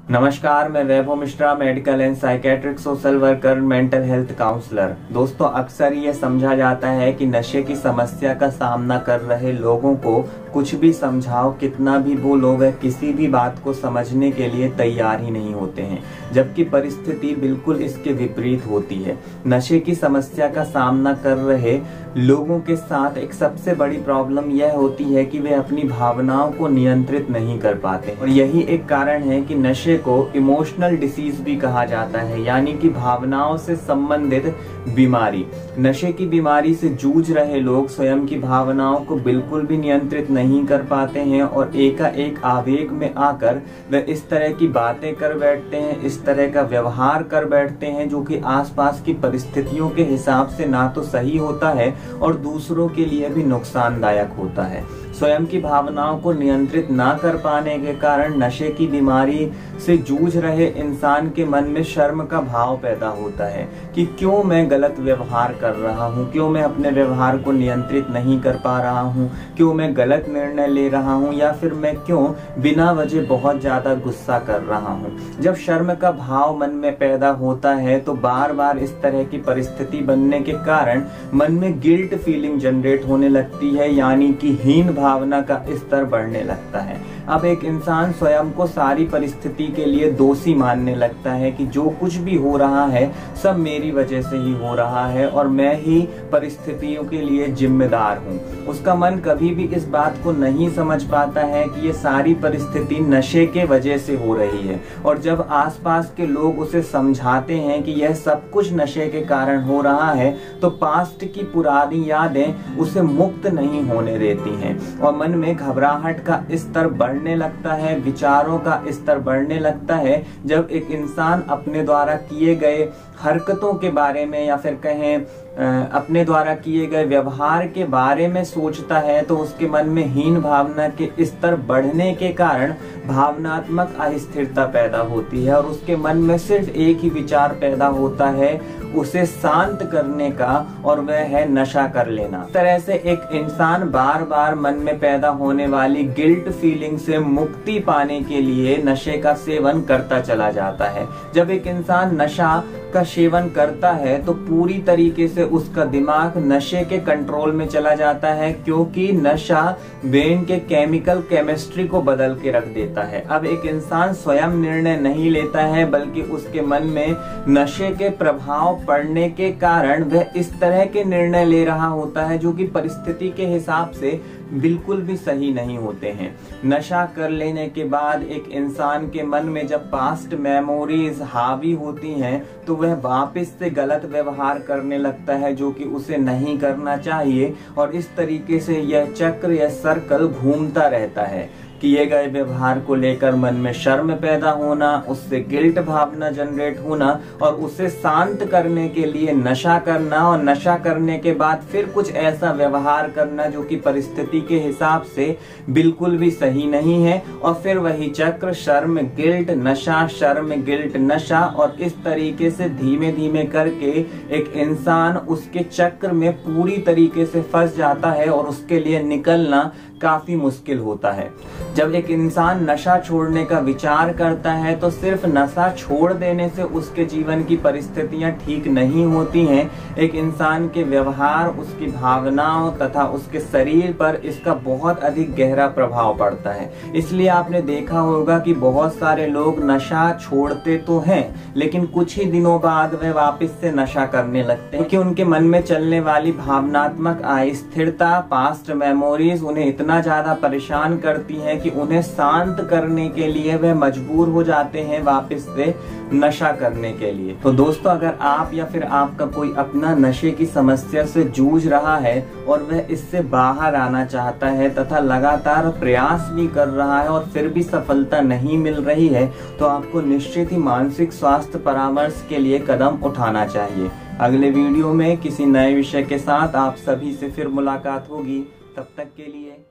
नमस्कार, मैं Vaibhav Mishra, medical and psychiatric social worker, mental health counsellor. दोस्तों, अक्सर ये समझा जाता है कि नशे की समस्या का सामना कर रहे लोगों को कुछ भी समझाओ, कितना भी बोलो, वह किसी भी बात को समझने के लिए तैयार ही नहीं होते हैं, जबकि परिस्थिति बिल्कुल इसके विपरीत होती है। नशे की समस्या का सामना कर रहे लोगों के साथ एक सबसे बड़ी प्रॉब्लम यह होती है कि वे अपनी भावनाओं को नियंत्रित नहीं कर पाते, और यही एक कारण है कि नशे को इमोशनल डिसीज भी कहा जाता है, यानी कि भावनाओं से संबंधित बीमारी। नशे की बीमारी से जूझ रहे लोग स्वयं की भावनाओं को बिल्कुल भी नियंत्रित नहीं कर पाते हैं और एकाएक आवेग में आकर वे इस तरह की बातें कर बैठते हैं, इस तरह का व्यवहार कर बैठते हैं जो कि आसपास की परिस्थितियों के हिसाब से ना तो सही होता है और दूसरों के लिए भी नुकसानदायक होता है। स्वयं की भावनाओं को नियंत्रित ना कर पाने के कारण नशे की बीमारी से जूझ रहे इंसान के मन में शर्म का भाव पैदा होता है कि क्यों मैं गलत व्यवहार कर रहा हूँ, क्यों मैं अपने व्यवहार को नियंत्रित नहीं कर पा रहा हूँ, क्यों मैं गलत निर्णय ले रहा हूँ, या फिर मैं क्यों बिना वजह बहुत ज्यादा गुस्सा कर रहा हूँ। जब शर्म का भाव मन में पैदा होता है तो बार बार इस तरह की परिस्थिति बनने के कारण मन में गिल्ट फीलिंग जनरेट होने लगती है, यानी कि हीन भावना का स्तर बढ़ने लगता है। अब एक इंसान स्वयं को सारी परिस्थिति के लिए दोषी मानने लगता है कि जो कुछ भी हो रहा है सब मेरी वजह से ही हो रहा है और मैं ही परिस्थितियों के लिए जिम्मेदार हूँ। उसका मन कभी भी इस बात को नहीं समझ पाता है कि ये सारी परिस्थिति नशे के वजह से हो रही है, और जब आसपास के लोग उसे समझाते हैं कि यह सब कुछ नशे के कारण हो रहा है तो पास्ट की पुरानी यादें उसे मुक्त नहीं होने देती हैं और मन में घबराहट का स्तर बढ़ने लगता है, विचारों का स्तर बढ़ने लगता है। जब एक इंसान अपने द्वारा किए गए हरकतों के बारे में या फिर कहें अपने द्वारा किए गए व्यवहार के बारे में सोचता है तो उसके मन में हीन भावना के स्तर बढ़ने के कारण भावनात्मक अस्थिरता पैदा होती है और उसके मन में सिर्फ एक ही विचार पैदा होता है उसे शांत करने का, और वह है नशा कर लेना। इस तरह से एक इंसान बार बार मन में पैदा होने वाली गिल्ट फीलिंग से मुक्ति पाने के लिए नशे का सेवन करता चला जाता है। जब एक इंसान नशा का सेवन करता है तो पूरी तरीके से उसका दिमाग नशे के कंट्रोल में चला जाता है, क्योंकि नशा ब्रेन के केमिकल केमिस्ट्री को बदल के रख देता है। अब एक इंसान स्वयं निर्णय नहीं लेता है, बल्कि उसके मन में नशे के प्रभाव पड़ने के कारण वह इस तरह के निर्णय ले रहा होता है जो कि परिस्थिति के हिसाब से बिल्कुल भी सही नहीं होते हैं। नशा कर लेने के बाद एक इंसान के मन में जब पास्ट मेमोरीज हावी होती हैं तो वह वापस से गलत व्यवहार करने लगता है जो कि उसे नहीं करना चाहिए, और इस तरीके से यह चक्र या सर्कल घूमता रहता है। किए गए व्यवहार को लेकर मन में शर्म पैदा होना, उससे गिल्ट भावना जनरेट होना और उसे शांत करने के लिए नशा करना, और नशा करने के बाद फिर कुछ ऐसा व्यवहार करना जो कि परिस्थिति के हिसाब से बिल्कुल भी सही नहीं है, और फिर वही चक्र शर्म गिल्ट नशा, शर्म गिल्ट नशा, और इस तरीके से धीमे धीमे करके एक इंसान उसके चक्र में पूरी तरीके से फंस जाता है और उसके लिए निकलना काफी मुश्किल होता है। जब एक इंसान नशा छोड़ने का विचार करता है तो सिर्फ नशा छोड़ देने से उसके जीवन की परिस्थितियां ठीक नहीं होती हैं। एक इंसान के व्यवहार, उसकी भावनाओं तथा उसके शरीर पर इसका बहुत अधिक गहरा प्रभाव पड़ता है। इसलिए आपने देखा होगा कि बहुत सारे लोग नशा छोड़ते तो हैं, लेकिन कुछ ही दिनों बाद वे वापस से नशा करने लगते हैं, क्योंकि उनके मन में चलने वाली भावनात्मक अस्थिरता, पास्ट मेमोरीज उन्हें इतना ज्यादा परेशान करती हैं कि उन्हें शांत करने के लिए वह मजबूर हो जाते हैं वापस से नशा करने के लिए। तो दोस्तों, अगर आप या फिर आपका कोई अपना नशे की समस्या से जूझ रहा है और वह इससे बाहर आना चाहता है तथा लगातार प्रयास भी कर रहा है और फिर भी सफलता नहीं मिल रही है, तो आपको निश्चित ही मानसिक स्वास्थ्य परामर्श के लिए कदम उठाना चाहिए। अगले वीडियो में किसी नए विषय के साथ आप सभी से फिर मुलाकात होगी। तब तक के लिए